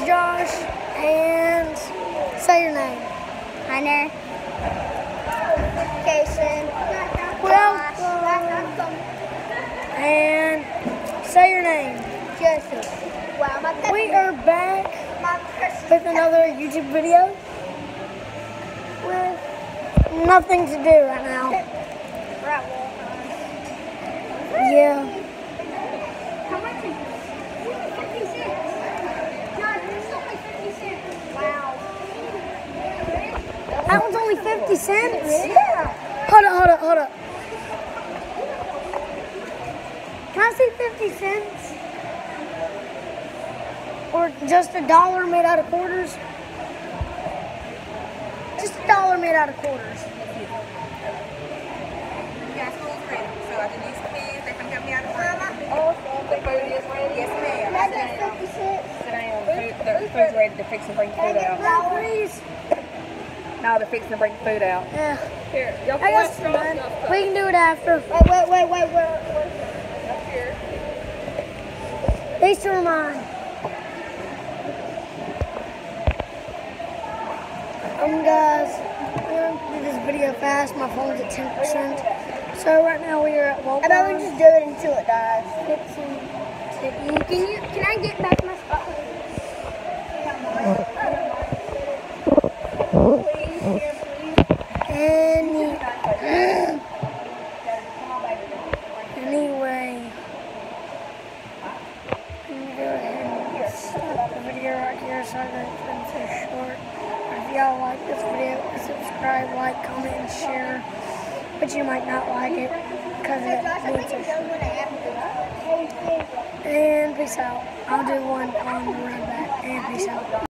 Josh, and say your name. Hunter. Kason. Welcome. And say your name. Joseph. Wow, We are back with another YouTube video with nothing to do right now. Yeah. How much is this? 50 cents. No, this is only 50 cents. Wow. That one's only 50 cents? Yeah. Hold up. Can I see 50 cents? Or just $1 made out of quarters? Just $1 made out of quarters. Yeah, school's ready. So I just need some kids. They can help me out of work. Oh, the food is ready? Yes, ma'am. Can I get 50 cents? Sit down. The food's ready to fix and bring food out. No, please. No, they're fixing to bring food out. Yeah. Here, y'all I guess it's fine. We can do it after. Wait. Up here. These two are mine. Guys, we're going to do this video fast. My phone's at 10%. So right now we are at Walmart. How about we just do it until it dies? Fixing to eat. Can I get back my spot? Anyway, I'm going to go ahead and stop the video right here so that it's been so short. If y'all like this video, subscribe, like, comment, and share. But you might not like it because it's so short. And peace out. I'll do one on the run back. And peace out.